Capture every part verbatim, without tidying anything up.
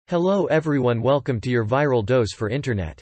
Hello everyone, welcome to your viral dose for internet.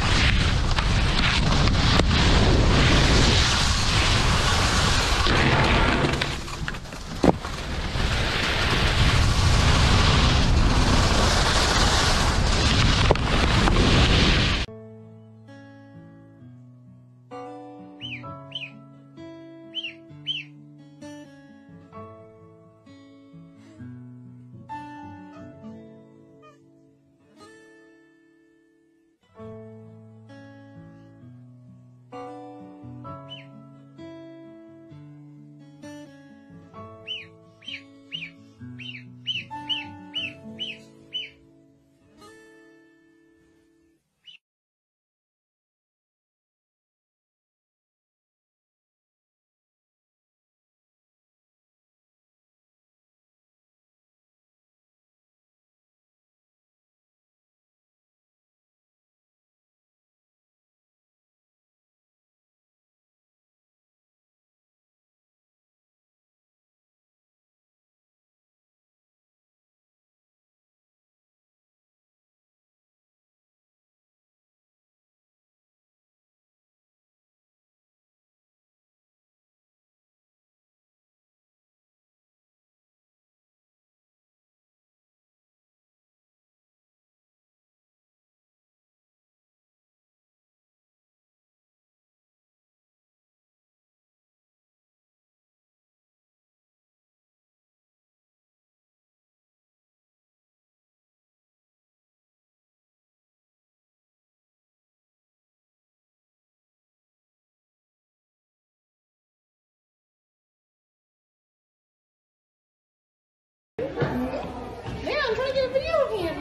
Man, I'm trying to get a video of him.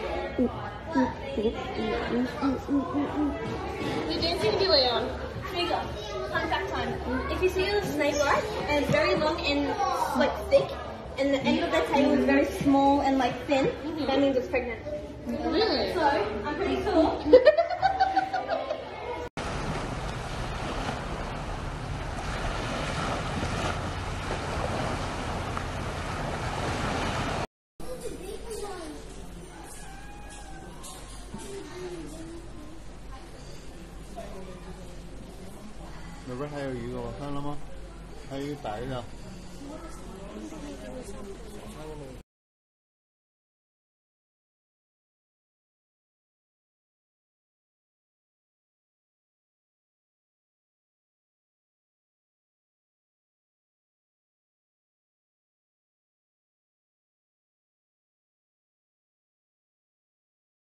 You're dancing with Leon. Here you go. Fun fact time. If you see a snake, right, and it's very long and like thick, and the end of the tail is very small and like thin, mm-hmm. that means it's pregnant. Really? So, I'm pretty cool. 那不是还有一个我看了吗？还有一个白的。